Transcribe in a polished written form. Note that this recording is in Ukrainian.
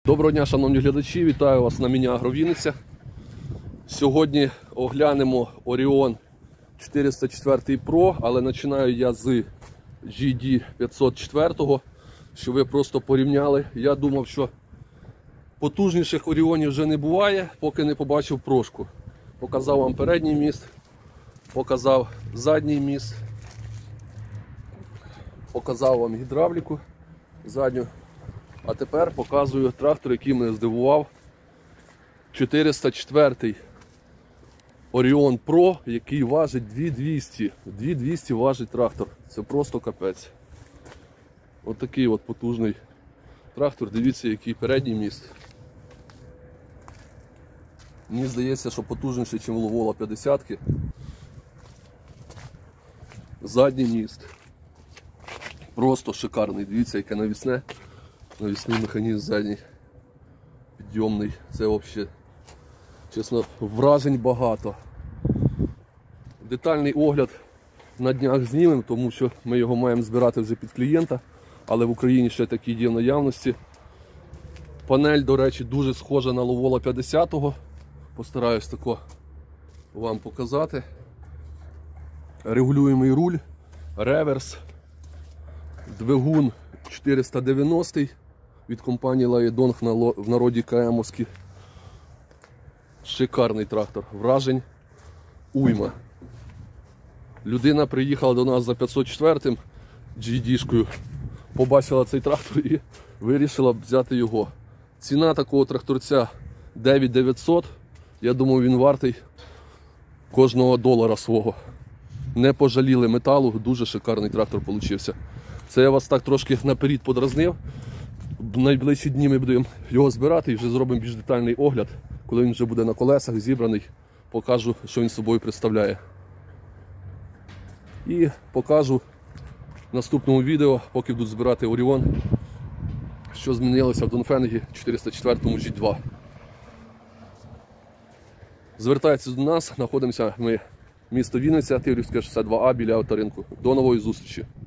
Доброго дня, шановні глядачі, вітаю вас на Міні-Агро Вінниця. Сьогодні оглянемо Orion 404 Pro, але починаю я з GD 504, щоб ви просто порівняли. Я думав, що потужніших Оріонів вже не буває, поки не побачив прошку. Показав вам передній міст, показав задній міст, показав вам гідравліку задню. А тепер показую трактор, який мене здивував. 404 Orion Pro, який важить 2200. 2200 важить трактор. Це просто капець. Ось такий от потужний трактор. Дивіться, який передній міст. Мені здається, що потужніший, ніж у Ловола 50-ки. Задній міст. Просто шикарний. Дивіться, яке навісне. Навісний механізм задній, підйомний, це взагалі, чесно, вражень багато. Детальний огляд на днях знімемо, тому що ми його маємо збирати вже під клієнта, але в Україні ще такі є в наявності. Панель, до речі, дуже схожа на Ловола 50-го, постараюсь тако вам показати. Регулюємий руль, реверс, двигун 490 від компанії Лаєдонг, в народі КМовський. Шикарний трактор, вражень уйма. Людина приїхала до нас за 504-м GD-шкою, побачила цей трактор і вирішила взяти його. Ціна такого тракторця 9900. Я думаю, він вартий кожного долара свого. Не пожаліли металу, дуже шикарний трактор получився. Це я вас так трошки наперед подразнив. В найближчі дні ми будемо його збирати і вже зробимо більш детальний огляд. Коли він вже буде на колесах, зібраний, покажу, що він собою представляє. І покажу в наступному відео, поки будуть збирати Orion, що змінилося в Донфенгі 404 G2. Звертайтеся до нас, знаходимося ми місто Вінниця, Тиврівське 62А біля авторинку. До нової зустрічі!